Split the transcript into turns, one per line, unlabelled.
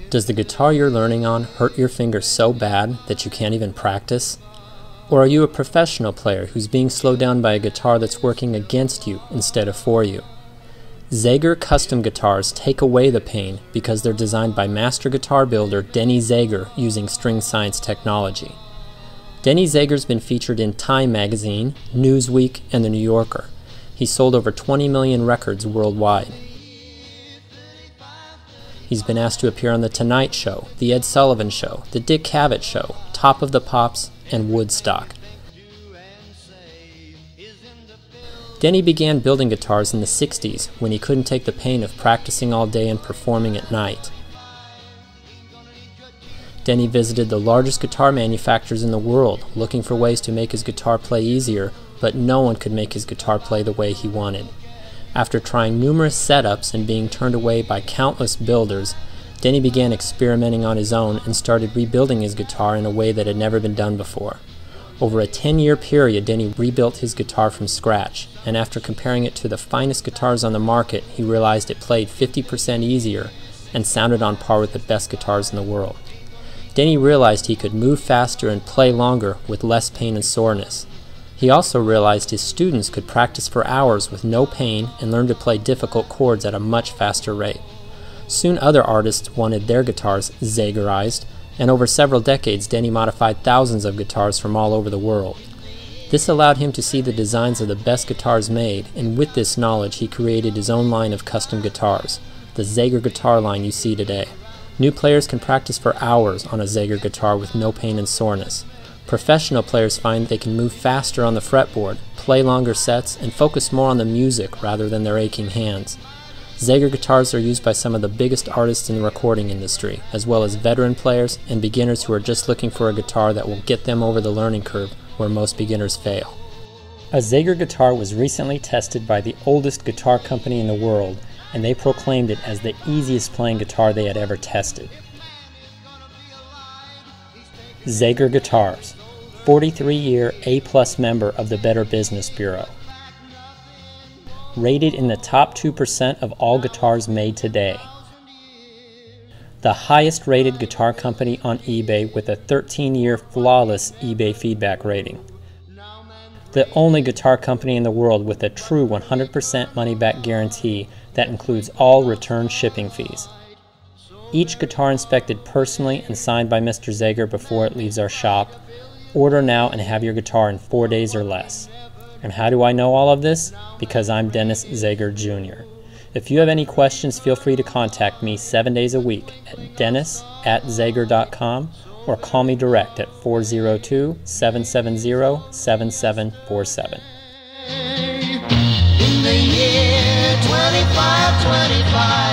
Does the guitar you're learning on hurt your fingers so bad that you can't even practice? Or are you a professional player who's being slowed down by a guitar that's working against you instead of for you? Zager custom guitars take away the pain because they're designed by master guitar builder Denny Zager using string science technology. Denny Zager's been featured in Time magazine, Newsweek, and The New Yorker. He's sold over 20 million records worldwide. He's been asked to appear on The Tonight Show, The Ed Sullivan Show, The Dick Cavett Show, Top of the Pops, and Woodstock. Denny began building guitars in the 60s when he couldn't take the pain of practicing all day and performing at night. Denny visited the largest guitar manufacturers in the world looking for ways to make his guitar play easier, but no one could make his guitar play the way he wanted. After trying numerous setups and being turned away by countless builders, Denny began experimenting on his own and started rebuilding his guitar in a way that had never been done before. Over a 10-year period, Denny rebuilt his guitar from scratch, and after comparing it to the finest guitars on the market, he realized it played 50% easier and sounded on par with the best guitars in the world. Denny realized he could move faster and play longer with less pain and soreness. He also realized his students could practice for hours with no pain and learn to play difficult chords at a much faster rate. Soon other artists wanted their guitars Zagerized, and over several decades Denny modified thousands of guitars from all over the world. This allowed him to see the designs of the best guitars made, and with this knowledge he created his own line of custom guitars, the Zager guitar line you see today. New players can practice for hours on a Zager guitar with no pain and soreness. Professional players find they can move faster on the fretboard, play longer sets, and focus more on the music rather than their aching hands. Zager guitars are used by some of the biggest artists in the recording industry, as well as veteran players and beginners who are just looking for a guitar that will get them over the learning curve where most beginners fail. A Zager guitar was recently tested by the oldest guitar company in the world, and they proclaimed it as the easiest playing guitar they had ever tested. Zager Guitars, 43-year A+ member of the Better Business Bureau. Rated in the top 2% of all guitars made today. The highest rated guitar company on eBay with a 13-year flawless eBay feedback rating. The only guitar company in the world with a true 100% money-back guarantee that includes all return shipping fees. Each guitar inspected personally and signed by Mr. Zager before it leaves our shop. Order now and have your guitar in 4 days or less. And how do I know all of this? Because I'm Dennis Zager Jr. If you have any questions, feel free to contact me 7 days a week at dennis@zager.com or call me direct at 402-770-7747.
In the year 2525